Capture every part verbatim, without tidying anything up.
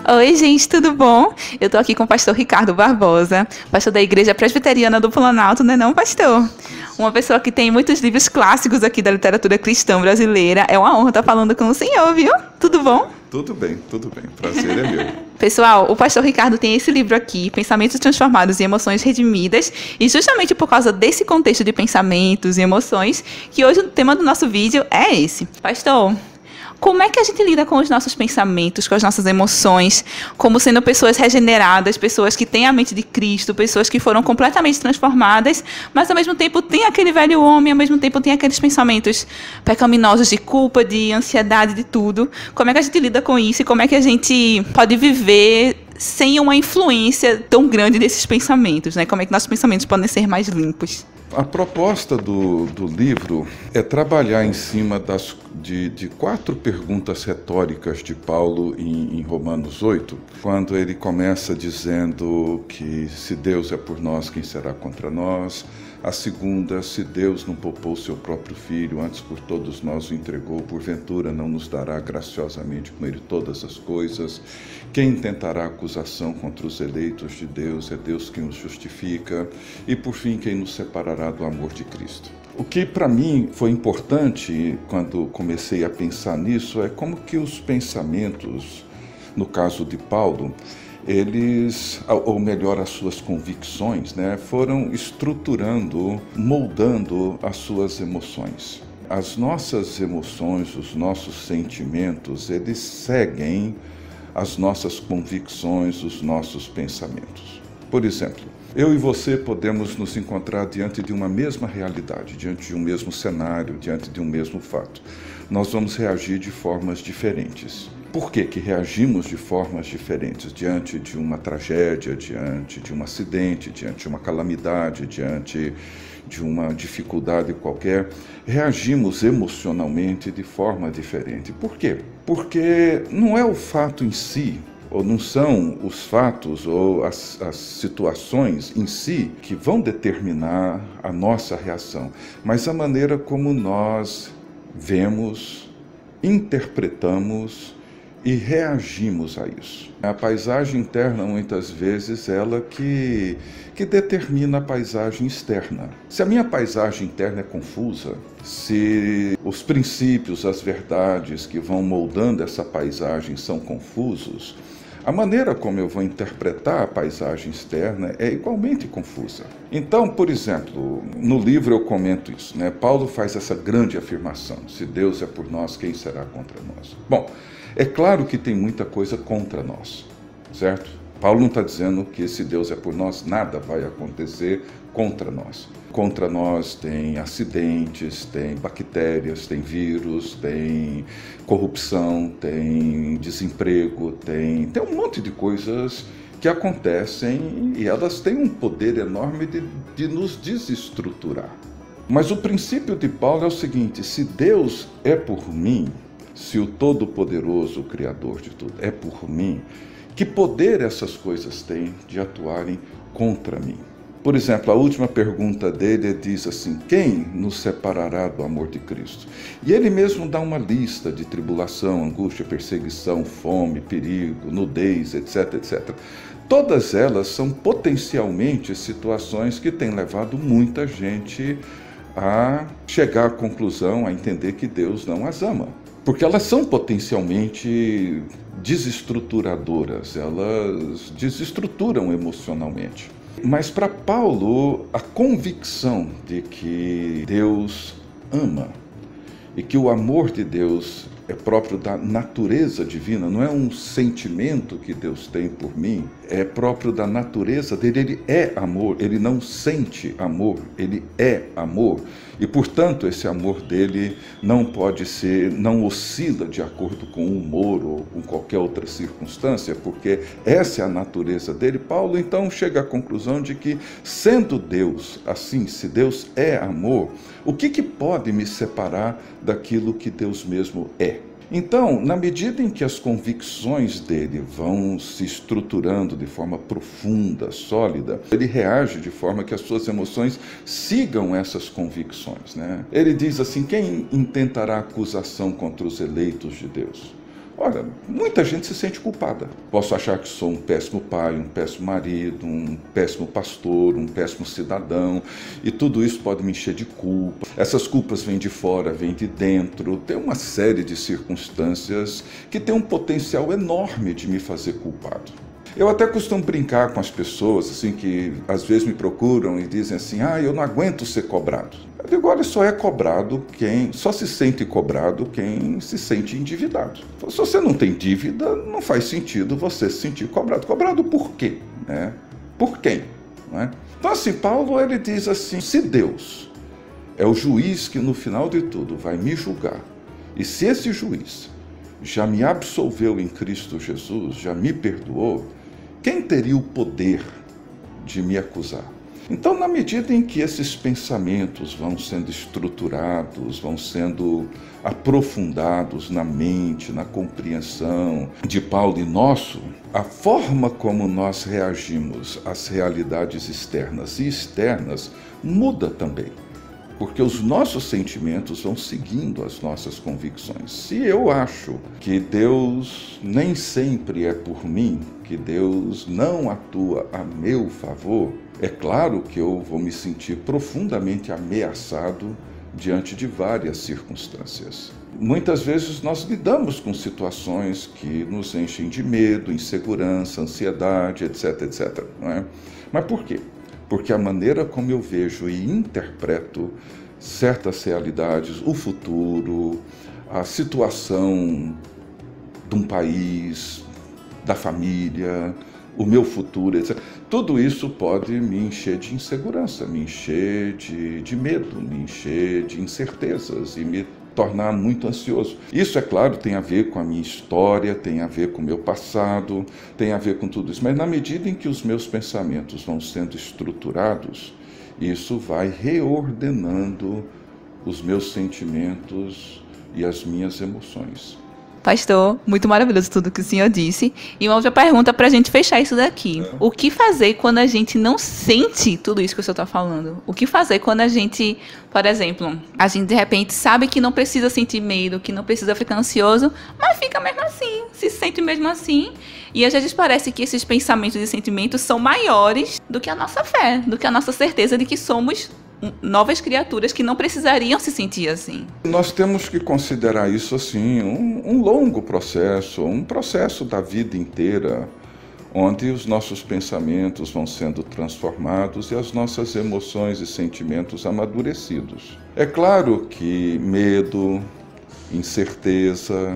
Oi, gente, tudo bom? Eu tô aqui com o pastor Ricardo Barbosa, pastor da Igreja Presbiteriana do Planalto, não é não, pastor? Uma pessoa que tem muitos livros clássicos aqui da literatura cristã brasileira. É uma honra estar falando com o senhor, viu? Tudo bom? Tudo bem, tudo bem. Prazer é meu. Pessoal, o pastor Ricardo tem esse livro aqui, Pensamentos Transformados e Emoções Redimidas, e justamente por causa desse contexto de pensamentos e emoções, que hoje o tema do nosso vídeo é esse. Pastor, como é que a gente lida com os nossos pensamentos, com as nossas emoções, como sendo pessoas regeneradas, pessoas que têm a mente de Cristo, pessoas que foram completamente transformadas, mas ao mesmo tempo tem aquele velho homem, ao mesmo tempo tem aqueles pensamentos pecaminosos de culpa, de ansiedade, de tudo. Como é que a gente lida com isso e como é que a gente pode viver sem uma influência tão grande desses pensamentos, né? Como é que nossos pensamentos podem ser mais limpos? A proposta do, do livro é trabalhar em cima das, de, de quatro perguntas retóricas de Paulo em, em Romanos oito, quando ele começa dizendo que se Deus é por nós, quem será contra nós? A segunda, se Deus não poupou seu próprio Filho, antes por todos nós o entregou, porventura não nos dará graciosamente com ele todas as coisas? Quem tentará acusação contra os eleitos de Deus? É Deus quem os justifica. E por fim, quem nos separará do amor de Cristo? O que para mim foi importante quando comecei a pensar nisso é como que os pensamentos, no caso de Paulo, eles, ou melhor, as suas convicções, né, foram estruturando, moldando as suas emoções. As nossas emoções, os nossos sentimentos, eles seguem as nossas convicções, os nossos pensamentos. Por exemplo, eu e você podemos nos encontrar diante de uma mesma realidade, diante de um mesmo cenário, diante de um mesmo fato. Nós vamos reagir de formas diferentes. Por que que reagimos de formas diferentes diante de uma tragédia, diante de um acidente, diante de uma calamidade, diante de uma dificuldade qualquer? Reagimos emocionalmente de forma diferente. Por quê? Porque não é o fato em si, ou não são os fatos ou as, as situações em si que vão determinar a nossa reação, mas a maneira como nós vemos, interpretamos e reagimos a isso. A paisagem interna, muitas vezes, ela que, que determina a paisagem externa. Se a minha paisagem interna é confusa, se os princípios, as verdades que vão moldando essa paisagem são confusos, a maneira como eu vou interpretar a paisagem externa é igualmente confusa. Então, por exemplo, no livro eu comento isso, né? Paulo faz essa grande afirmação: se Deus é por nós, quem será contra nós? Bom, é claro que tem muita coisa contra nós, certo? Paulo não está dizendo que se Deus é por nós, nada vai acontecer contra nós. Contra nós tem acidentes, tem bactérias, tem vírus, tem corrupção, tem desemprego, tem, tem um monte de coisas que acontecem e elas têm um poder enorme de, de nos desestruturar. Mas o princípio de Paulo é o seguinte: se Deus é por mim, se o Todo-Poderoso, o Criador de tudo, é por mim, que poder essas coisas têm de atuarem contra mim? Por exemplo, a última pergunta dele diz assim: quem nos separará do amor de Cristo? E ele mesmo dá uma lista de tribulação, angústia, perseguição, fome, perigo, nudez, etc, etcétera. Todas elas são potencialmente situações que têm levado muita gente a chegar à conclusão, a entender que Deus não as ama. Porque elas são potencialmente desestruturadoras, elas desestruturam emocionalmente. Mas para Paulo, a convicção de que Deus ama e que o amor de Deus é próprio da natureza divina, não é um sentimento que Deus tem por mim, é próprio da natureza dele. Ele é amor, ele não sente amor, ele é amor. E, portanto, esse amor dele não pode ser, não oscila de acordo com o humor ou com qualquer outra circunstância, porque essa é a natureza dele. Paulo, então, chega à conclusão de que, sendo Deus assim, se Deus é amor, o que que pode me separar daquilo que Deus mesmo é? Então, na medida em que as convicções dele vão se estruturando de forma profunda, sólida, ele reage de forma que as suas emoções sigam essas convicções, né? Ele diz assim: quem intentará acusação contra os eleitos de Deus? Ora, muita gente se sente culpada. Posso achar que sou um péssimo pai, um péssimo marido, um péssimo pastor, um péssimo cidadão, e tudo isso pode me encher de culpa. Essas culpas vêm de fora, vêm de dentro. Tem uma série de circunstâncias que tem um potencial enorme de me fazer culpado. Eu até costumo brincar com as pessoas, assim, que às vezes me procuram e dizem assim, ah, eu não aguento ser cobrado. Eu digo, olha, só é cobrado quem, só se sente cobrado quem se sente endividado. Se você não tem dívida, não faz sentido você se sentir cobrado. Cobrado por quê? Né? Por quem? Não é? Então, assim, Paulo, ele diz assim, se Deus é o juiz que no final de tudo vai me julgar, e se esse juiz já me absolveu em Cristo Jesus, já me perdoou, quem teria o poder de me acusar? Então, na medida em que esses pensamentos vão sendo estruturados, vão sendo aprofundados na mente, na compreensão de Paulo e nosso, a forma como nós reagimos às realidades externas e externas muda também. Porque os nossos sentimentos vão seguindo as nossas convicções. Se eu acho que Deus nem sempre é por mim, que Deus não atua a meu favor, é claro que eu vou me sentir profundamente ameaçado diante de várias circunstâncias. Muitas vezes nós lidamos com situações que nos enchem de medo, insegurança, ansiedade, etc, etc. Não é? Mas por quê? Porque a maneira como eu vejo e interpreto certas realidades, o futuro, a situação de um país, da família, o meu futuro, etcétera. Tudo isso pode me encher de insegurança, me encher de, de medo, me encher de incertezas e me tornar muito ansioso. Isso, é claro, tem a ver com a minha história, tem a ver com o meu passado, tem a ver com tudo isso. Mas na medida em que os meus pensamentos vão sendo estruturados, isso vai reordenando os meus sentimentos e as minhas emoções. Pastor, muito maravilhoso tudo que o senhor disse. E uma outra pergunta para a gente fechar isso daqui. É. O que fazer quando a gente não sente tudo isso que o senhor está falando? O que fazer quando a gente, por exemplo, a gente de repente sabe que não precisa sentir medo, que não precisa ficar ansioso, mas fica mesmo assim, se sente mesmo assim. E às vezes parece que esses pensamentos e sentimentos são maiores do que a nossa fé, do que a nossa certeza de que somos novas criaturas que não precisariam se sentir assim. Nós temos que considerar isso assim, um, um longo processo, um processo da vida inteira, onde os nossos pensamentos vão sendo transformados e as nossas emoções e sentimentos amadurecidos. É claro que medo, incerteza,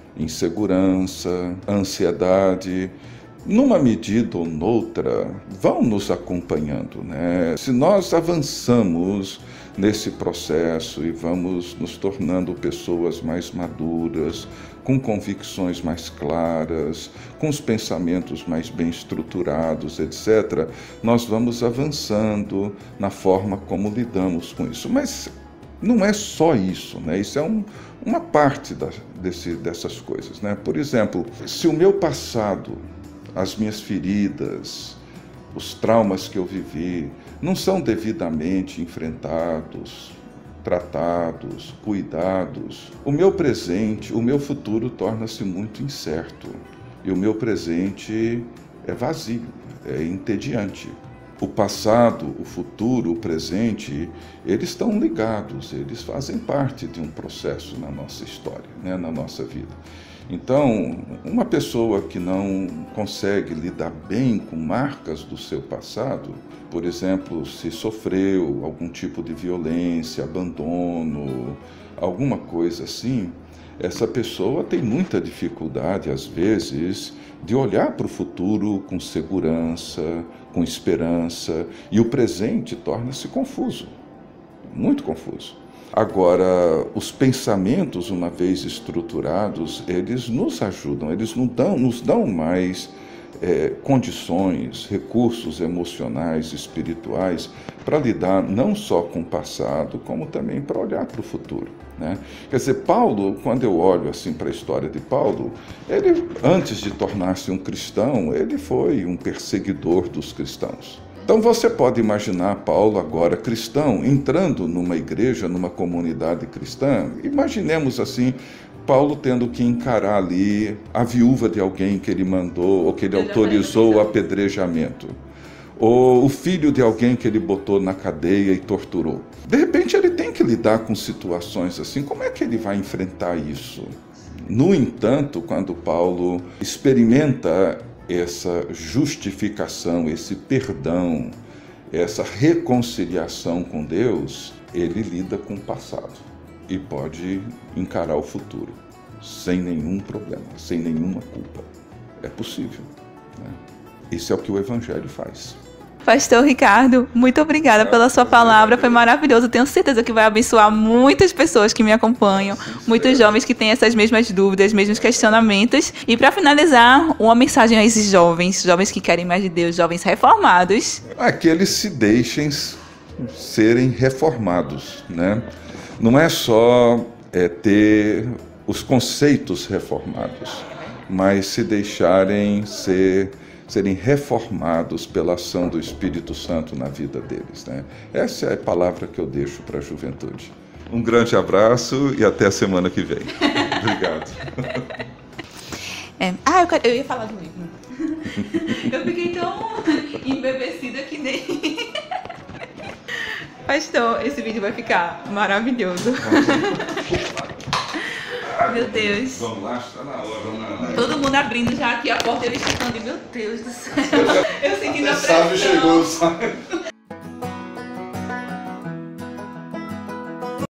insegurança, ansiedade, numa medida ou noutra, vão nos acompanhando, né? Se nós avançamos nesse processo e vamos nos tornando pessoas mais maduras, com convicções mais claras, com os pensamentos mais bem estruturados, etcétera, nós vamos avançando na forma como lidamos com isso. Mas não é só isso, né? Isso é um, uma parte da, desse, dessas coisas, né? Por exemplo, se o meu passado, as minhas feridas, os traumas que eu vivi, não são devidamente enfrentados, tratados, cuidados, o meu presente, o meu futuro torna-se muito incerto. E o meu presente é vazio, é entediante. O passado, o futuro, o presente, eles estão ligados, eles fazem parte de um processo na nossa história, né, na nossa vida. Então, uma pessoa que não consegue lidar bem com marcas do seu passado, por exemplo, se sofreu algum tipo de violência, abandono, alguma coisa assim, essa pessoa tem muita dificuldade, às vezes, de olhar para o futuro com segurança, com esperança, e o presente torna-se confuso, muito confuso. Agora, os pensamentos, uma vez estruturados, eles nos ajudam, eles nos dão, nos dão mais é, condições, recursos emocionais, espirituais, para lidar não só com o passado, como também para olhar para o futuro, né? Quer dizer, Paulo, quando eu olho assim para a história de Paulo, ele, antes de tornar-se um cristão, ele foi um perseguidor dos cristãos. Então você pode imaginar Paulo agora cristão, entrando numa igreja, numa comunidade cristã. Imaginemos assim, Paulo tendo que encarar ali a viúva de alguém que ele mandou, ou que ele autorizou o apedrejamento, ou o filho de alguém que ele botou na cadeia e torturou. De repente ele tem que lidar com situações assim. Como é que ele vai enfrentar isso? No entanto, quando Paulo experimenta essa justificação, esse perdão, essa reconciliação com Deus, ele lida com o passado e pode encarar o futuro sem nenhum problema, sem nenhuma culpa. É possível, né? Isso é o que o Evangelho faz. Pastor Ricardo, muito obrigada pela sua palavra, foi maravilhoso. Tenho certeza que vai abençoar muitas pessoas que me acompanham, muitos jovens que têm essas mesmas dúvidas, mesmos questionamentos. E para finalizar, uma mensagem a esses jovens, jovens que querem mais de Deus, jovens reformados. É que eles se deixem serem reformados, né? Não é só é, ter os conceitos reformados, mas se deixarem ser... serem reformados pela ação do Espírito Santo na vida deles, né? Essa é a palavra que eu deixo para a juventude. Um grande abraço e até a semana que vem. Obrigado. É. Ah, eu, quero... eu ia falar do livro. Eu fiquei tão embebecida que nem... Pastor, esse vídeo vai ficar maravilhoso. Meu Deus. Vamos lá, está na hora. Vamos lá. Todo mundo abrindo já aqui a porta e eles ficando, meu Deus do céu. Eu sentindo a Sabe, chegou, pressão. sabe?